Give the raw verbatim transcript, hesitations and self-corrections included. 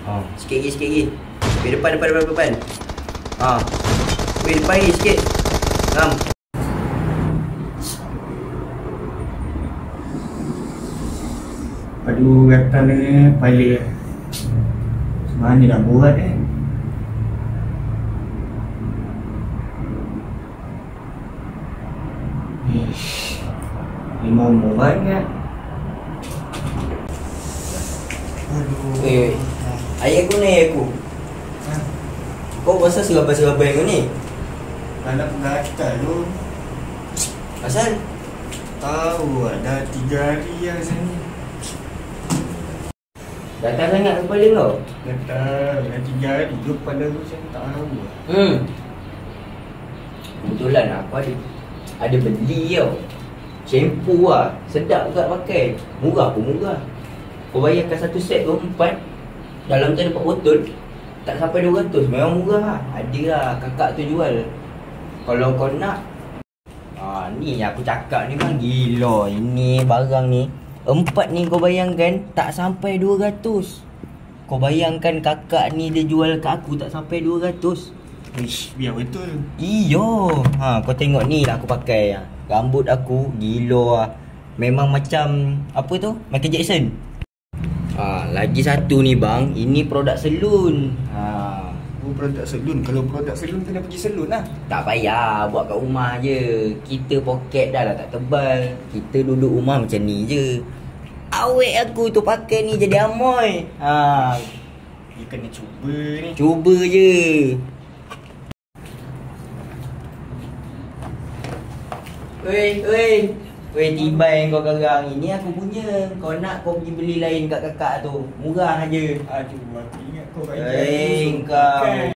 Ha, sikit lagi, sikit lagi. Weh, depan, depan, depan, depan. Ha. Weh, depan lagi sikit. Ngam. Aduh, gatal ni pala. Mana nak buat eh? Ish. Lima umur banyak. Aduh. Weh, weh. Ayat aku ni, ayat aku. Ha? Kau pasal serabai-serabai kau ni? Anak gatal tu. Pasal? Tahu lah, dah tiga hari lah sini. Gatal sangat kepala kau? Gatal, dah tiga hari tu kepala tu saya tak tahu lah. Hmm. Kebetulan aku ada ada beli tau. Shampoo lah. Sedap juga pakai. Murah pun murah. Kau bayarkan satu set tu empat. Dalam tu ada empat botol. Tak sampai dua ratus. Memang murah lah. Ada lah kakak tu jual. Kalau kau nak. Ah, ni yang aku cakap ni bang. Gila. Ini barang ni. Empat ni kau bayangkan tak sampai dua ratus. Kau bayangkan kakak ni dia jual kat aku tak sampai dua ratus. Ish, biar betul. Iyo. Ha, kau tengok ni lah aku pakai. Rambut aku gila lah. Memang macam apa tu? Michael Jackson. Ha, lagi satu ni bang, ini produk salon. Ha. Oh, produk salon. Kalau produk salon kena pergi salon lah. Tak payah, buat kat rumah je. Kita poket dah lah tak tebal. Kita duduk rumah macam ni je. Awek aku tu pakai ni jadi amoy. Ha. Dia kena cuba ni. Cuba je. Weh, weh. Weh, tibai kau garang. Ini aku punya. Kau nak kau pergi beli lain kat kakak tu. Murah aje. Aduh, aku ingat kau bayar. Eh, kau.